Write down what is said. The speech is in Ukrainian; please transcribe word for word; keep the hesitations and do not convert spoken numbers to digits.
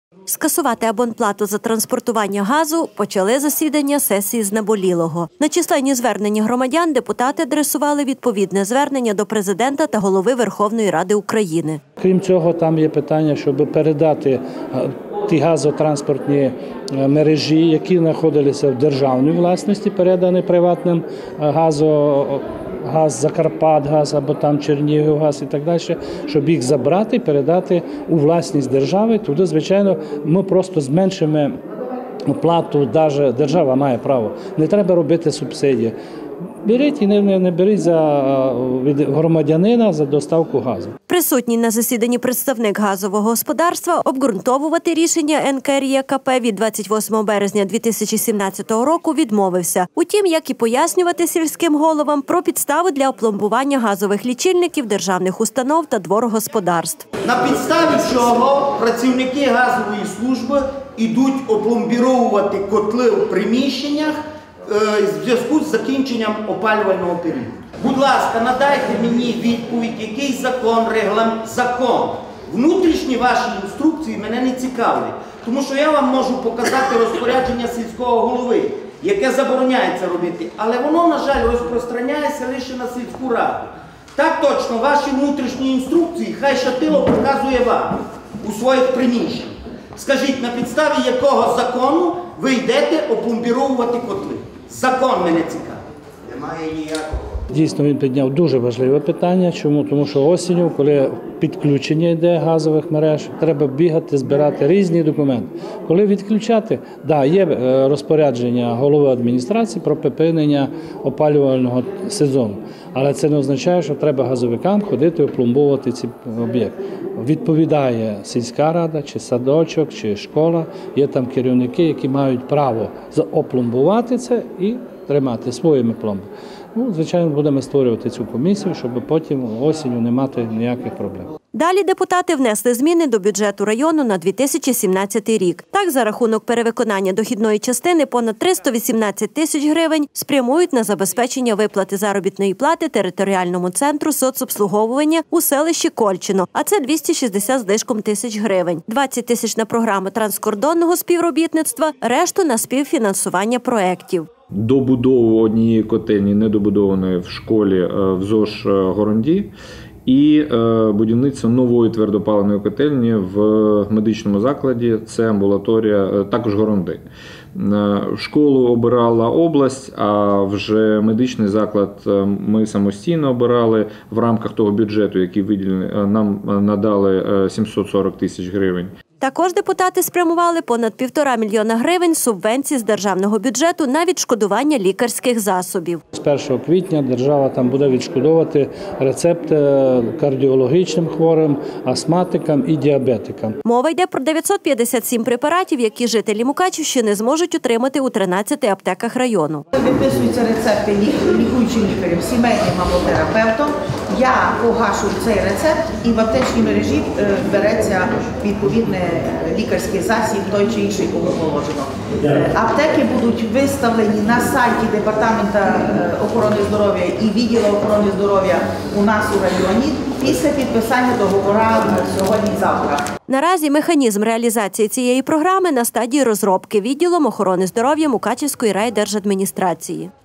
Скасувати абонплату за транспортування газу почали засідання сесії з наболілого. На численні звернення громадян депутати адресували відповідне звернення до президента та голови Верховної Ради України. Крім цього, там є питання, щоб передати ті газотранспортні мережі, які знаходилися в державній власності, передані приватним газо. Газ, Закарпатгаз або там Чернігівгаз і так далі, щоб їх забрати і передати у власність держави. Туди, звичайно, ми просто зменшимо оплату, навіть держава має право. Не треба робити субсидії. Беріть і не, не беріть за, від громадянина за доставку газу. Присутній на засіданні представник газового господарства обґрунтовувати рішення ен ка ер є ка пе від двадцять восьмого березня дві тисячі сімнадцятого року відмовився. Утім, як і пояснювати сільським головам про підстави для опломбування газових лічильників державних установ та дворогосподарств. На підставі чого працівники газової служби йдуть опломбіровувати котли в приміщеннях в зв'язку з закінченням опалювального періоду. Будь ласка, надайте мені відповідь, який закон, регламент, закон. Внутрішні ваші інструкції мене не цікавлять, тому що я вам можу показати розпорядження сільського голови, яке забороняє це робити, але воно, на жаль, розпространяється лише на сільську раду. Так точно, ваші внутрішні інструкції хай Шатило показує вам у своїх приміщеннях. Скажіть, на підставі якого закону ви йдете опломбіровувати котли? Закон мене цікавить. Немає ніякого. Дійсно, він підняв дуже важливе питання. Чому? Тому що осінню, коли підключення йде газових мереж, треба бігати, збирати різні документи. Коли відключати, да, є розпорядження голови адміністрації про припинення опалювального сезону. Але це не означає, що треба газовикам ходити опломбовувати ці об'єкти. Відповідає сільська рада, чи садочок, чи школа. Є там керівники, які мають право опломбувати це і тримати своїми пломбами. Ну, звичайно, будемо створювати цю комісію, щоб потім осінню не мати ніяких проблем. Далі депутати внесли зміни до бюджету району на дві тисячі сімнадцятий рік. Так, за рахунок перевиконання дохідної частини понад триста вісімнадцять тисяч гривень спрямують на забезпечення виплати заробітної плати територіальному центру соцобслуговування у селищі Кольчино, а це двісті шістдесят з лишком тисяч гривень. двадцять тисяч на програму транскордонного співробітництва, решту на співфінансування проєктів. Добудову однієї котельні, недобудованої в школі в ЗОЖ Горонді, і будівництво нової твердопаливної котельні в медичному закладі, це амбулаторія, також Горонди. Школу обирала область, а вже медичний заклад ми самостійно обирали в рамках того бюджету, який виділений, нам надали сімсот сорок тисяч гривень. Також депутати спрямували понад півтора мільйона гривень субвенцій з державного бюджету на відшкодування лікарських засобів. З першого квітня держава там буде відшкодовувати рецепти кардіологічним хворим, астматикам і діабетикам. Мова йде про дев'ятсот п'ятдесят сім препаратів, які жителі Мукачівщини зможуть отримати у тринадцяти аптеках району. Виписуються рецепти лікуючим лікарем, сімейним або терапевтом. Я погашую цей рецепт і в аптечній мережі береться відповідний лікарський засіб, той чи інший, кому положено. Аптеки будуть виставлені на сайті Департаменту охорони здоров'я і відділу охорони здоров'я у нас у районі після підписання договору сьогодні-завтра. Наразі механізм реалізації цієї програми на стадії розробки відділом охорони здоров'я Мукачівської райдержадміністрації.